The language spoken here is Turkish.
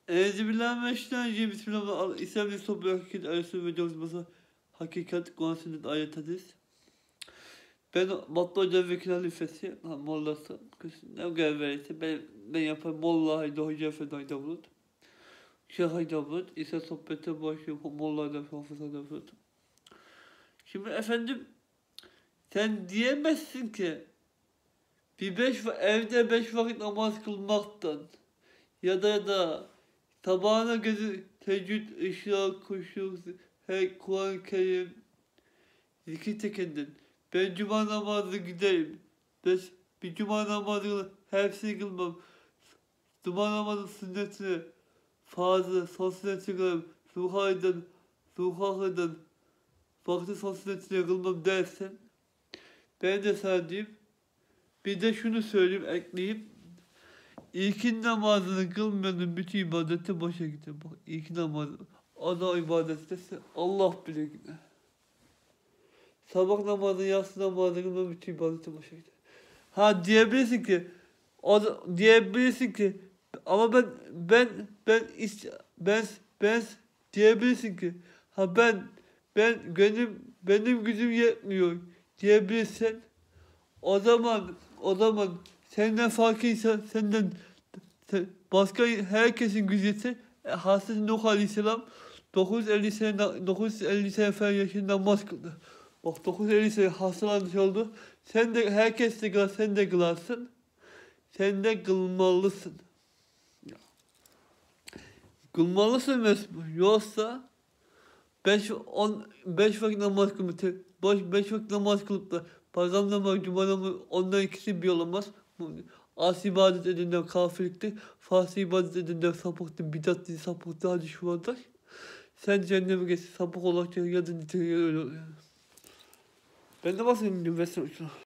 Euzubillahimineşşeytanirracim. Bismillahirrahmanirrahim. İslam'ın sohbet hakikat arası ve cevizması hakikat konusunda ayet hadis. Ben Batlı Hoca Vekil halifesi, mollası, ne görev verirse ben yaparım. Molla Haydi Hoca Efendi Davut. Şeyh Haydi Davut. İsa sohbete başlıyor. Molla da Hafız'a Davut. Şimdi efendim sen diyemezsin ki evde 5 vakit namaz kılmaktan ya da tabağına gözü teheccüd, işrak, kuşluk, Kur'an-ı Kerim, zikir tekendin. Ben cuma namazı gideyim. Bir cuma namazını hepsini kılmam. Cuma namazı sünnetini, farzı, son sünnetini kılmam. Zuhaydan, vakti son sünnetini kılmam dersen, ben de sana diyeyim. Bir de şunu söyleyeyim, ekleyeyim. İlkin namazını kılmayanın bütün ibadeti boşa gider. Bak ilk namazı, ana ibadette Allah bile gider. Sabah namazı, yatsı namazını kılmayanın bütün ibadeti boşa gider. Ha diyebilirsin ki ama ben diyebilirsin ki benim gücüm yetmiyor diyebilirsen o zaman senden farkıysa başka herkesin gücü yetse Hazreti Nuh Aleyhisselam 950 sene falan yaşında namaz kıldı. Bak 950 sene hastalanmış oldu. Herkes de kılar, sen de kılarsın. Sen de kılmalısın. Kılmalısın mesela. Yoksa 5 vakit namaz kılıp 5 vakit namaz kılıp da pazar namazı, cuma namazı ondan ikisi bir olamaz. Asi ibadet edinler kafirliktir. Fasıl ibadet edinler sapıktır. Bidatlı sapıktır. Hadi şu anda. Sen cehenneme geçsin. Sapık olarak ya da nitelikleri öyle oluyor. Ben de bahsedeyim.